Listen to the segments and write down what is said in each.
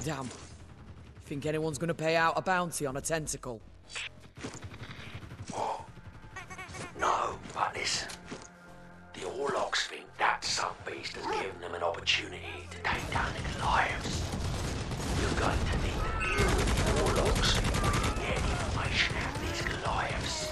Damn. Think anyone's gonna pay out a bounty on a tentacle? What? No, but listen. The Orlocks think that son-beast has given them an opportunity to take down the Goliaths. You're going to need to deal with the Orlocks before you can get information out of these Goliaths.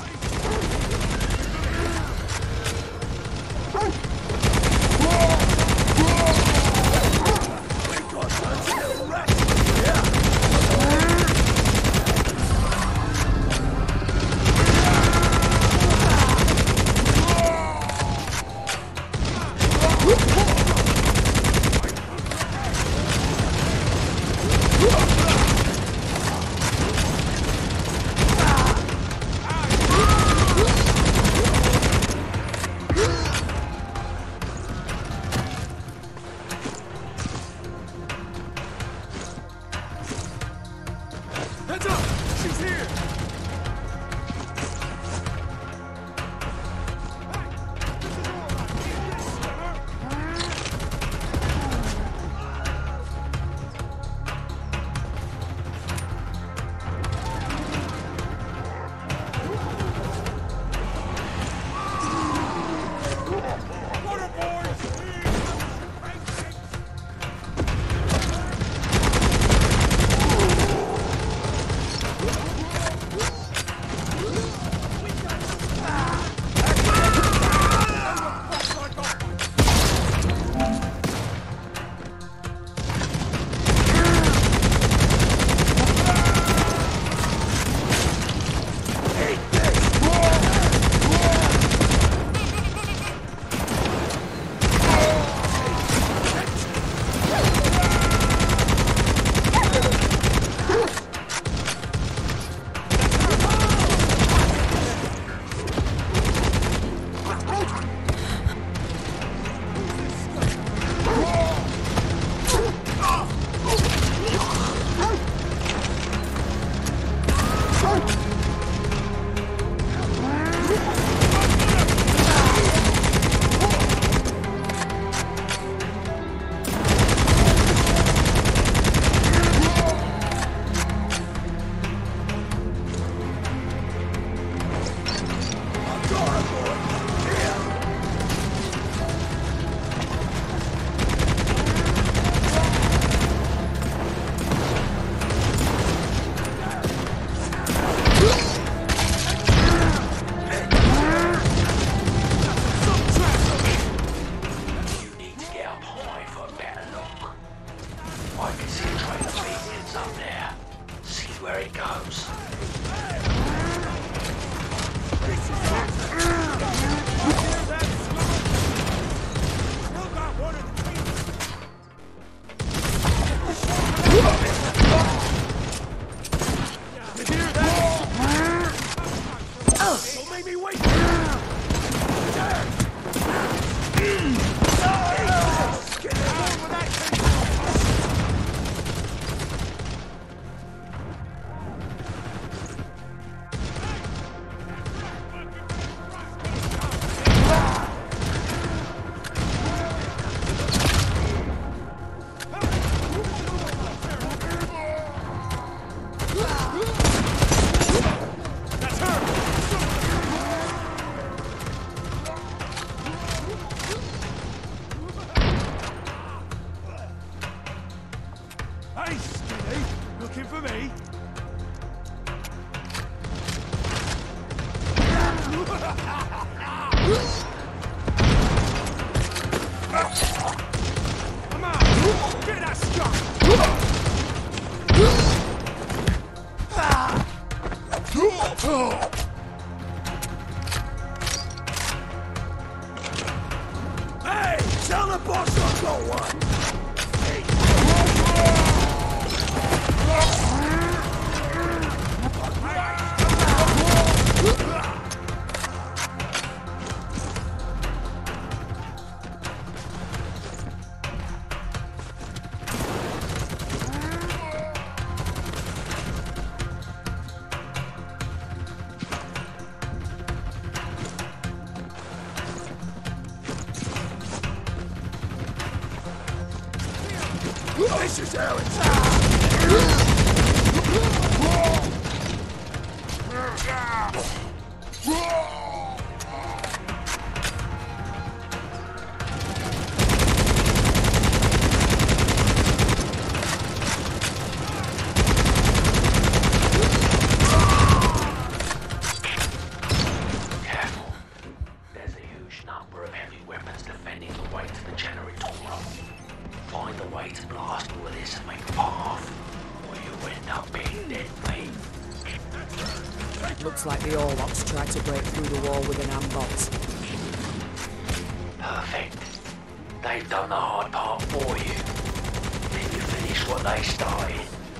Hey! Tell the boss I've got one! This is how it's Looks like the Orlocks tried to break through the wall with an ambox. Perfect. They've done the hard part for you. Then you finish what they started.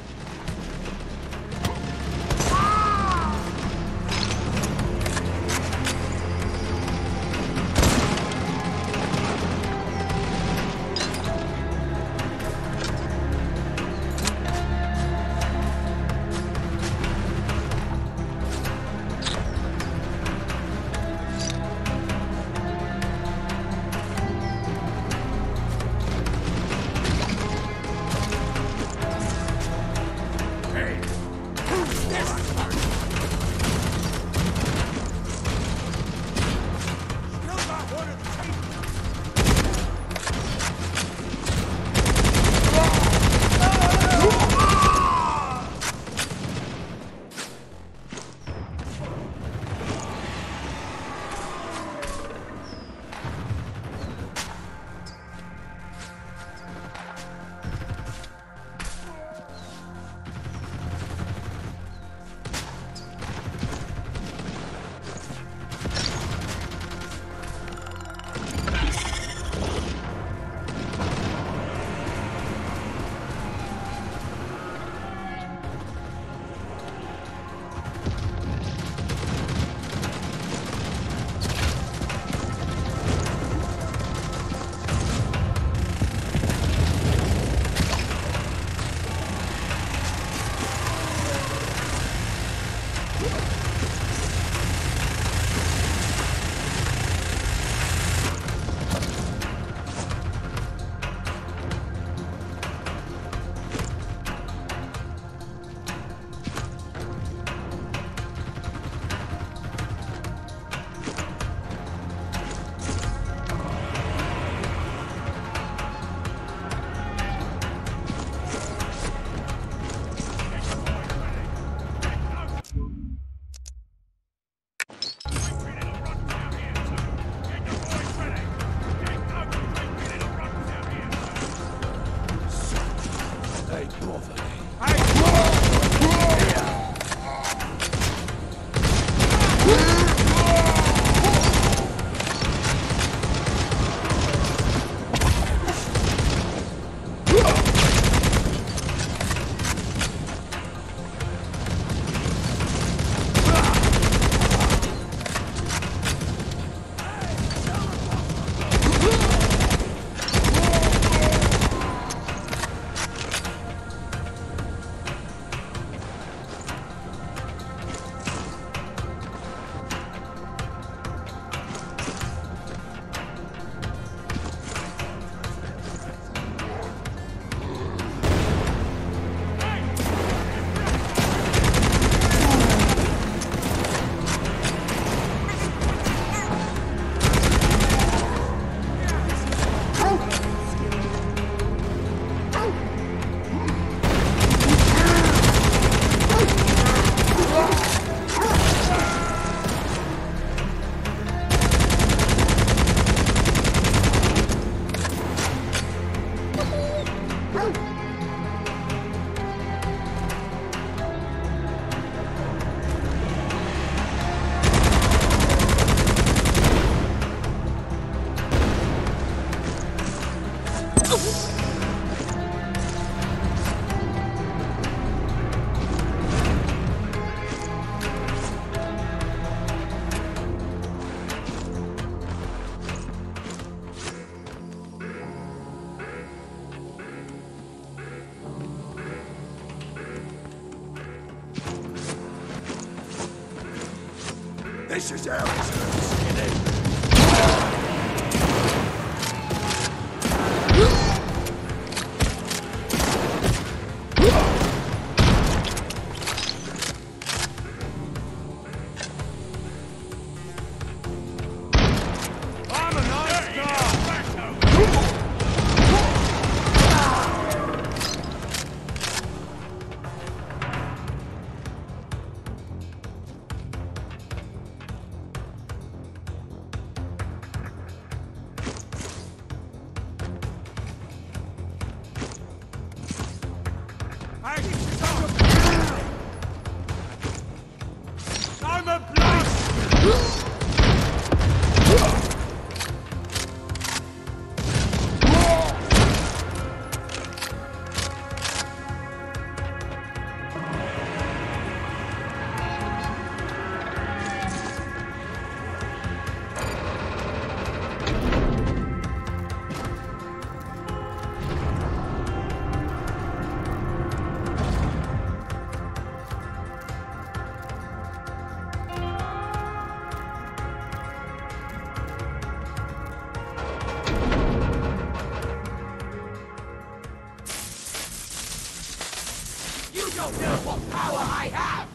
This is how it's skinny. a place! You don't know what power I have!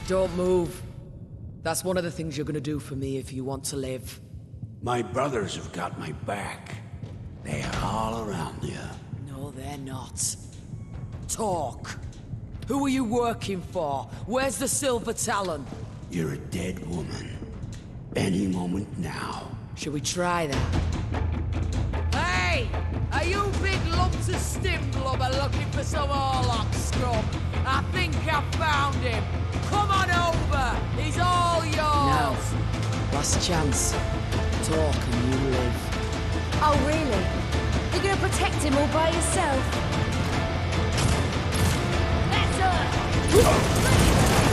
Don't move. That's one of the things you're gonna do for me if you want to live. My brothers have got my back. They are all around you. No, they're not. Talk. Who are you working for? Where's the Silver Talon? You're a dead woman. Any moment now. Should we try that? Hey! Are you big lumps of stim blubber looking for some Orlok scum? I think I found him. Come on over! He's all yours! Now, last chance. Talk and you live. Oh, really? You're gonna protect him all by yourself? That's her!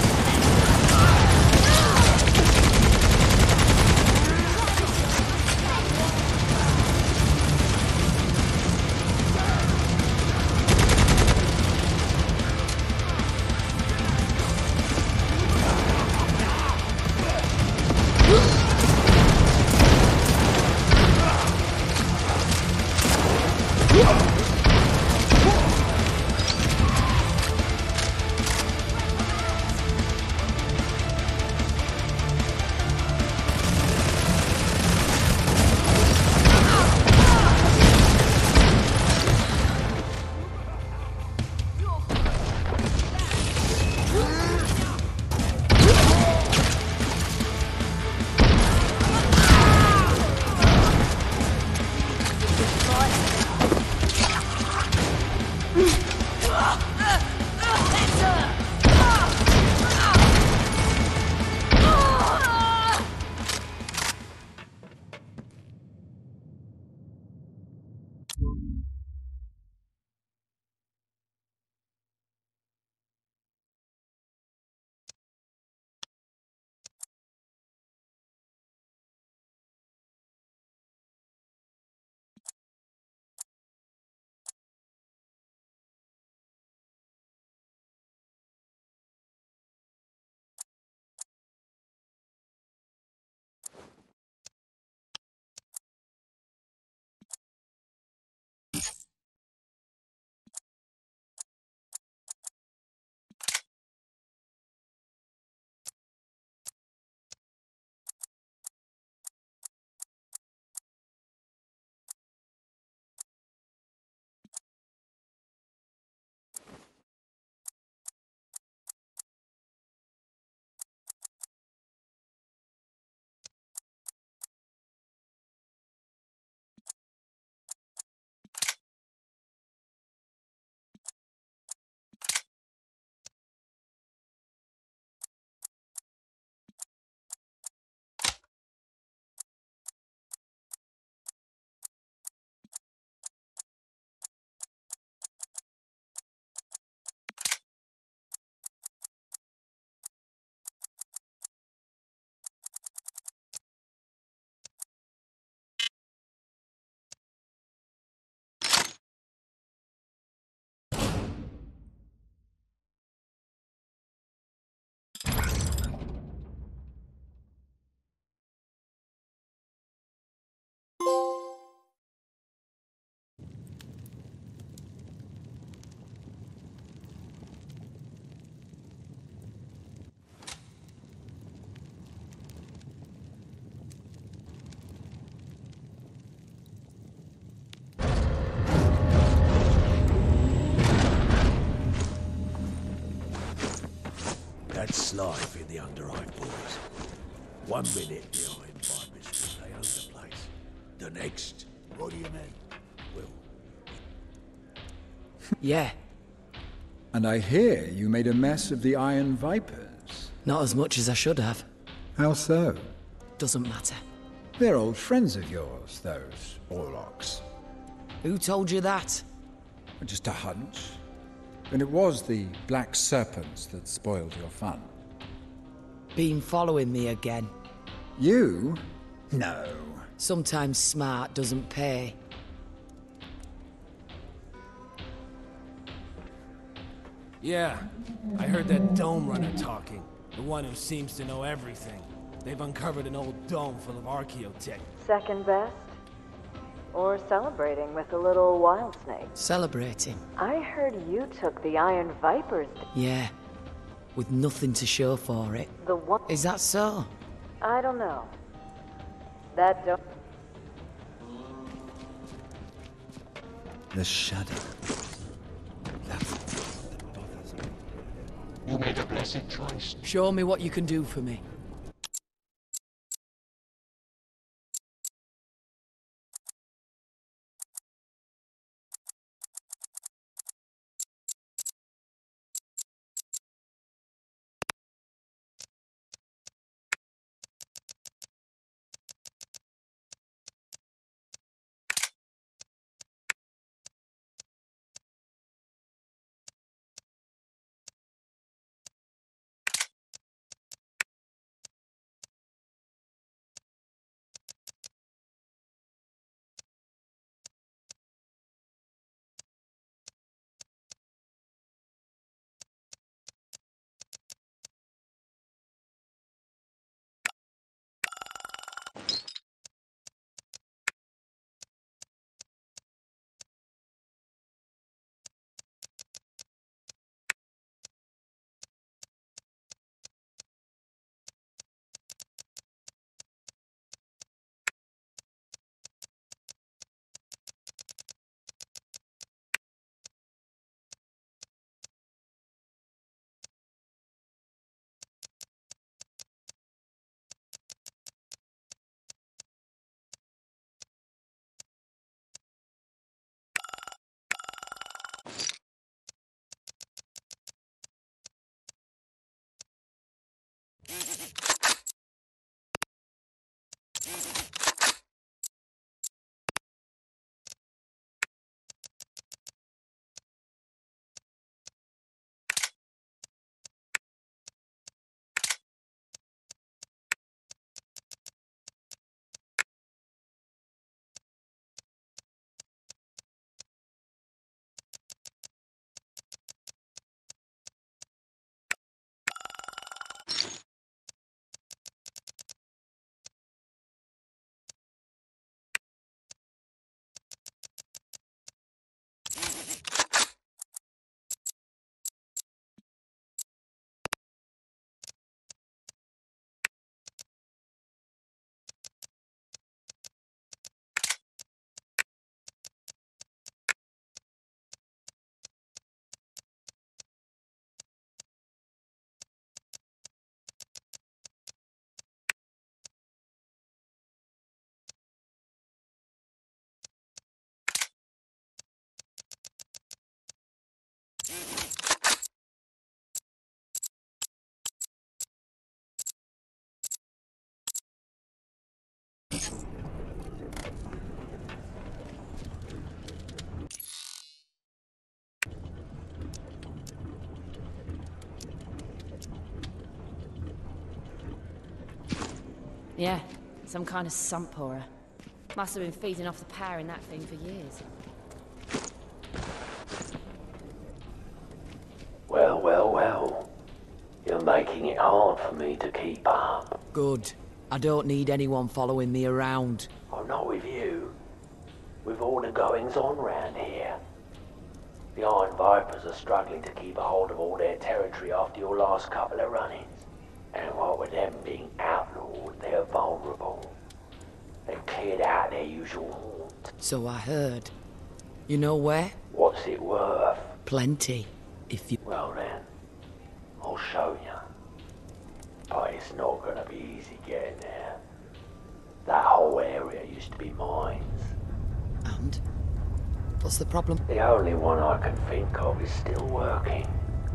That's life in the Underhive, boys. 1 minute the Iron Vipers will lay hold the place. The next, what do you mean? Will. Yeah, And I hear you made a mess of the Iron Vipers. not as much as I should have. How so? Doesn't matter. They're old friends of yours, those Orlocks. Who told you that? Just a hunch. And it was the Black Serpents that spoiled your fun. Been following me again. You? No. Sometimes smart doesn't pay. Yeah, I heard that Dome Runner talking. The one who seems to know everything. They've uncovered an old dome full of archaeotech. Second best? Or celebrating with a little wild snake? Celebrating. I heard you took the Iron Vipers. Yeah. with nothing to show for it. The one... Is that so? I don't know. That don't... The shadow. That's what bothers me. You made a blessed choice. Show me what you can do for me. Yeah, some kind of sump pourer. Must have been feeding off the power in that thing for years. Well, well, well. You're making it hard for me to keep up. Good. I don't need anyone following me around. I'm not with you. With all the goings on round here. The Iron Vipers are struggling to keep a hold of all their territory after your last couple of run-ins. And what with them being outlawed, they're vulnerable. They've cleared out their usual haunt. So I heard. You know where? What's it worth? Plenty. If you... Well then, I'll show you. But it's not gonna be easy getting there. That whole area used to be mines. And? What's the problem? The only one I can think of is still working.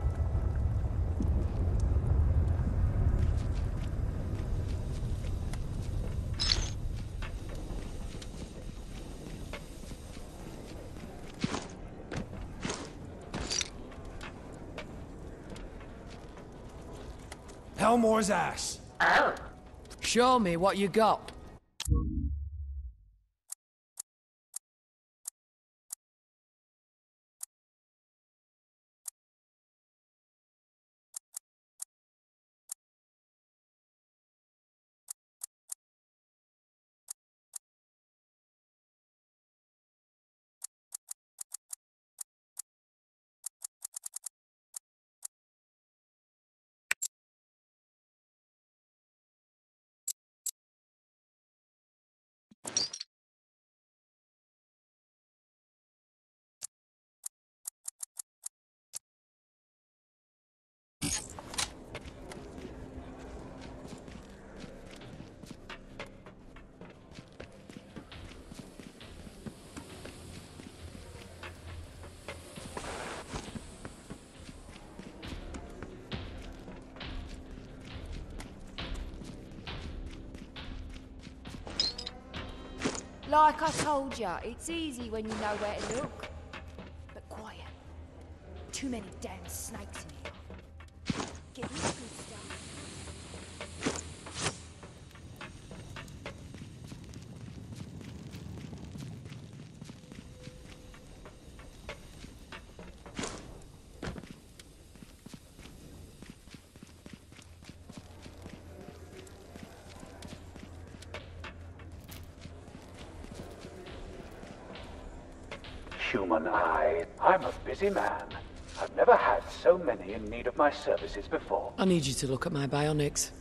Helmore's ass. Show me what you got. Like I told ya, it's easy when you know where to look. But quiet. Too many damn snakes in here. Get me the good stuff. Human eye. I'm a busy man. I've never had so many in need of my services before. I need you to look at my bionics.